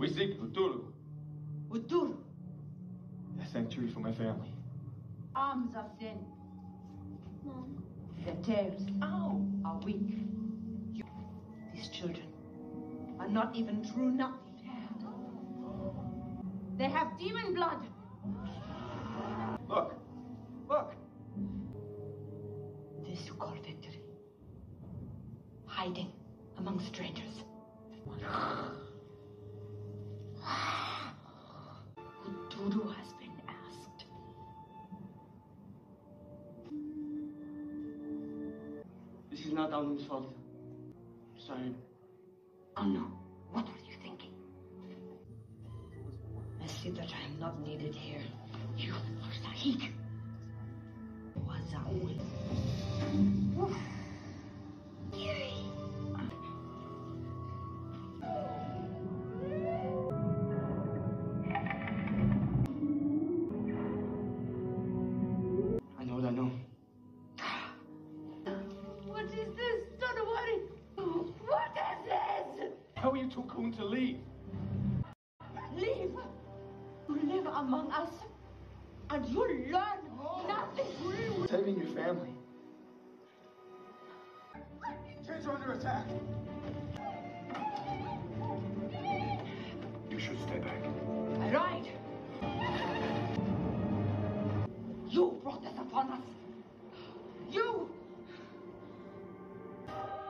We seek Uturu. Uturu? A sanctuary for my family. Arms are thin. Mom. Their tails are weak. These children are not even true enough. They have demon blood. Look. Look. This you call victory. Hiding among strangers. Uturu has been asked. This is not Anu's fault. Sorry. Anu, what were you thinking? I see that I am not needed here. You are Sahik. Wazaul. Kiri. I know what I know. What is this? Don't worry. What is this? How are you too cool to leave? Leave. You live among us. And you learn nothing. Saving your family. Kids are under attack. You should stay back. Right. You brought this upon us. You.